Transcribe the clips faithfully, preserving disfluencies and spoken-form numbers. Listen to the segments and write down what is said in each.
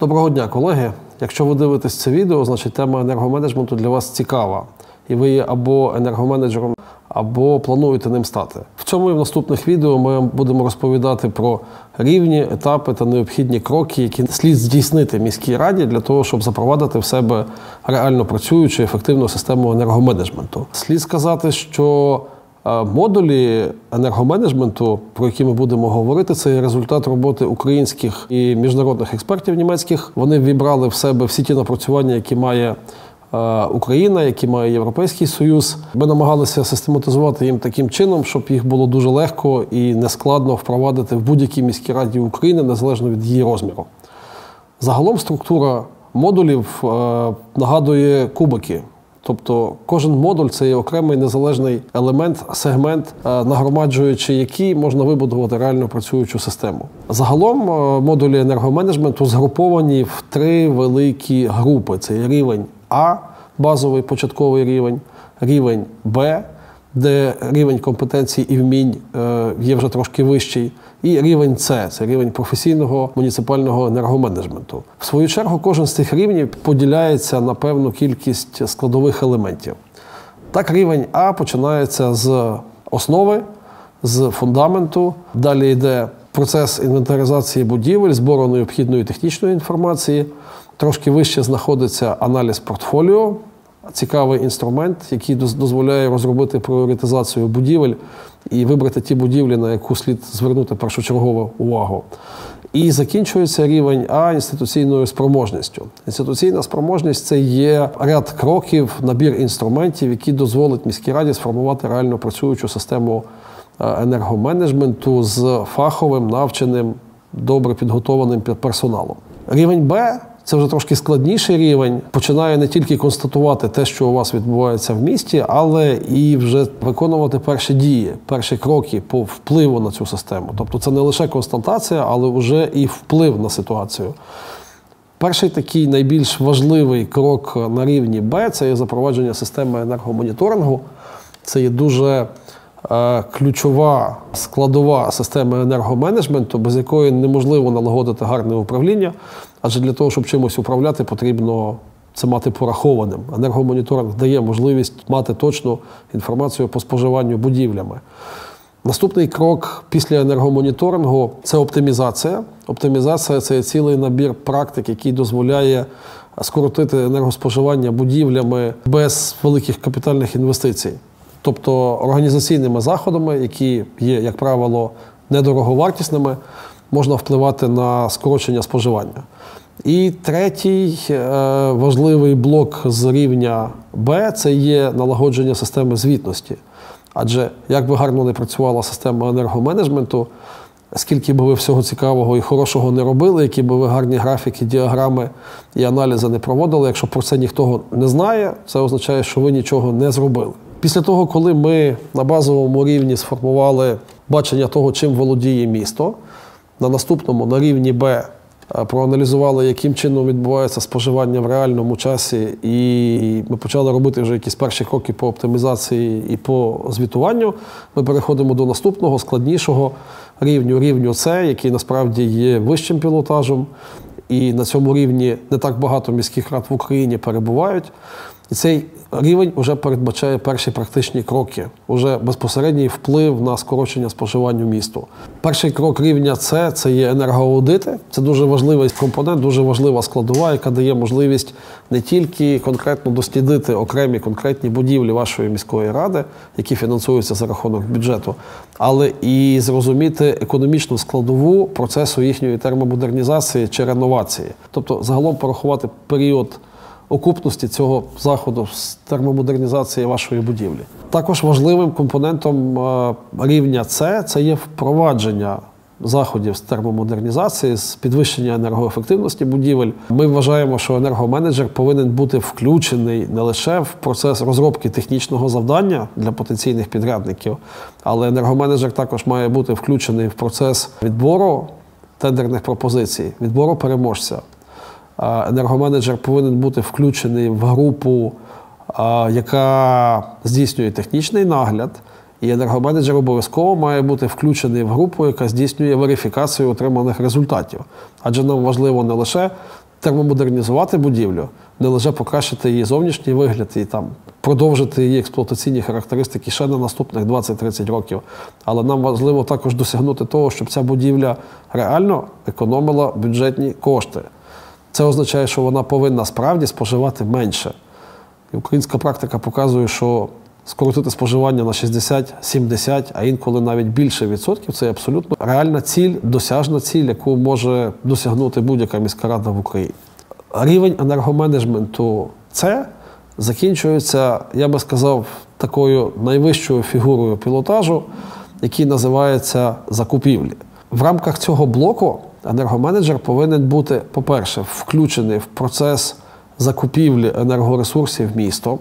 Доброго дня, колеги! Якщо ви дивитесь це відео, значить тема енергоменеджменту для вас цікава. І ви є або енергоменеджером, або плануєте ним стати. В цьому і в наступних відео ми будемо розповідати про рівні, етапи та необхідні кроки, які слід здійснити міській раді для того, щоб запровадити в себе реально працюючу, ефективну систему енергоменеджменту. Слід сказати, що модулі енергоменеджменту, про які ми будемо говорити, це є результат роботи українських і міжнародних експертів німецьких. Вони вібрали в себе всі ті напрацювання, які має Україна, які має Європейський Союз. Ми намагалися систематизувати їм таким чином, щоб їх було дуже легко і нескладно впровадити в будь-якій міській раді України, незалежно від її розміру. Загалом структура модулів нагадує кубики. Тобто кожен модуль – це є окремий незалежний елемент, сегмент, нагромаджуючи який можна вибудувати реально працюючу систему. Загалом модулі енергоменеджменту згруповані в три великі групи. Це є рівень А, базовий початковий рівень, рівень Б, де рівень компетенцій і вмінь є вже трошки вищий, і рівень С – це рівень професійного муніципального енергоменеджменту. В свою чергу, кожен з цих рівнів поділяється на певну кількість складових елементів. Так, рівень А починається з основи, з фундаменту, далі йде процес інвентаризації будівель, збору необхідної технічної інформації, трошки вище знаходиться аналіз портфоліо, цікавий інструмент, який дозволяє розробити пріоритизацію будівель і вибрати ті будівлі, на яку слід звернути першочергову увагу. І закінчується рівень А інституційною спроможністю. Інституційна спроможність – це є ряд кроків, набір інструментів, які дозволить міській раді сформувати реально працюючу систему енергоменеджменту з фаховим, навченим, добре підготованим персоналом. Рівень Б – це вже трошки складніший рівень, починає не тільки констатувати те, що у вас відбувається в місті, але і вже виконувати перші дії, перші кроки по впливу на цю систему. Тобто це не лише констатація, але вже і вплив на ситуацію. Перший такий найбільш важливий крок на рівні Б – це є запровадження системи енергомоніторингу. Це є дуже ключова складова система енергоменеджменту, без якої неможливо налагодити гарне управління, адже для того, щоб чимось управляти, потрібно це мати порахованим. Енергомоніторинг дає можливість мати точну інформацію по споживанню будівлями. Наступний крок після енергомоніторингу – це оптимізація. Оптимізація – це цілий набір практик, який дозволяє скоротити енергоспоживання будівлями без великих капітальних інвестицій. Тобто організаційними заходами, які є, як правило, недороговартісними, можна впливати на скорочення споживання. І третій важливий блок з рівня Б – це є налагодження системи звітності. Адже як би гарно не працювала система енергоменеджменту, скільки би ви всього цікавого і хорошого не робили, які би ви гарні графіки, діаграми і аналізи не проводили, якщо про це ніхто не знає, це означає, що ви нічого не зробили. Після того, коли ми на базовому рівні сформували бачення того, чим володіє місто, на наступному, на рівні Б, проаналізували, яким чином відбувається споживання в реальному часі, і ми почали робити вже якісь перші кроки по оптимізації і по звітуванню, ми переходимо до наступного, складнішого рівню, рівню С, який насправді є вищим пілотажем, і на цьому рівні не так багато міських рад в Україні перебувають. І цей рівень вже передбачає перші практичні кроки, вже безпосередній вплив на скорочення споживання місту. Перший крок рівня С – це є енергоаудити. Це дуже важливий компонент, дуже важлива складова, яка дає можливість не тільки конкретно дослідити окремі конкретні будівлі вашої міської ради, які фінансуються за рахунок бюджету, але і зрозуміти економічну складову процесу їхньої термомодернізації чи реновації. Тобто загалом порахувати період окупності цього заходу з термомодернізації вашої будівлі. Також важливим компонентом рівня С – це є впровадження заходів з термомодернізації, з підвищення енергоефективності будівель. Ми вважаємо, що енергоменеджер повинен бути включений не лише в процес розробки технічного завдання для потенційних підрядників, але енергоменеджер також має бути включений в процес відбору тендерних пропозицій, відбору переможця. Енергоменеджер повинен бути включений в групу, яка здійснює технічний нагляд, і енергоменеджер обов'язково має бути включений в групу, яка здійснює верифікацію отриманих результатів. Адже нам важливо не лише термомодернізувати будівлю, не лише покращити її зовнішній вигляд і там продовжити її експлуатаційні характеристики ще на наступних двадцять-тридцять років. Але нам важливо також досягнути того, щоб ця будівля реально економила бюджетні кошти. Це означає, що вона повинна справді споживати менше. І українська практика показує, що скоротити споживання на шістдесят-сімдесят, а інколи навіть більше відсотків – це абсолютно реальна ціль, досяжна ціль, яку може досягнути будь-яка міська рада в Україні. Рівень енергоменеджменту С закінчується, я би сказав, такою найвищою фігурою пілотажу, який називається закупівлі. В рамках цього блоку енергоменеджер повинен бути, по-перше, включений в процес закупівлі енергоресурсів містом.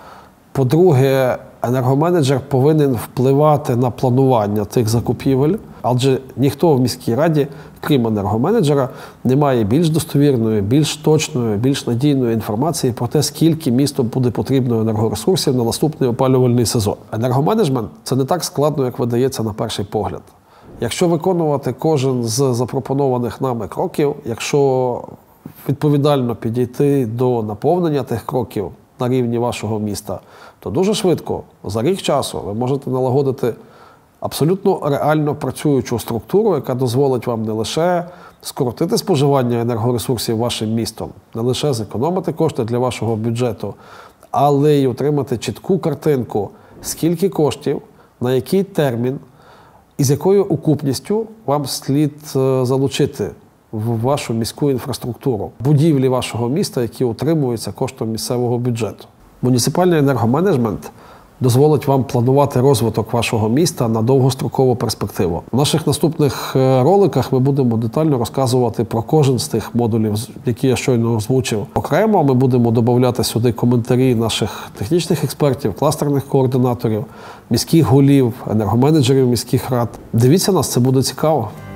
По-друге, енергоменеджер повинен впливати на планування тих закупівель, адже ніхто в міській раді, крім енергоменеджера, не має більш достовірної, більш точної, більш надійної інформації про те, скільки місту буде потрібно енергоресурсів на наступний опалювальний сезон. Енергоменеджмент – це не так складно, як видається на перший погляд. Якщо виконувати кожен з запропонованих нами кроків, якщо відповідально підійти до наповнення тих кроків на рівні вашого міста, то дуже швидко, за рік часу, ви можете налагодити абсолютно реально працюючу структуру, яка дозволить вам не лише скоротити споживання енергоресурсів вашим містом, не лише зекономити кошти для вашого бюджету, але й отримати чітку картинку, скільки коштів, на який термін і з якою окупністю вам слід залучити в вашу міську інфраструктуру, будівлі вашого міста, які утримуються коштом місцевого бюджету. Муніципальний енергоменеджмент дозволить вам планувати розвиток вашого міста на довгострокову перспективу. В наших наступних роликах ми будемо детально розказувати про кожен з тих модулів, які я щойно озвучив. Окремо ми будемо додавати сюди коментарі наших технічних експертів, кластерних координаторів, міських голів, енергоменеджерів міських рад. Дивіться нас, це буде цікаво.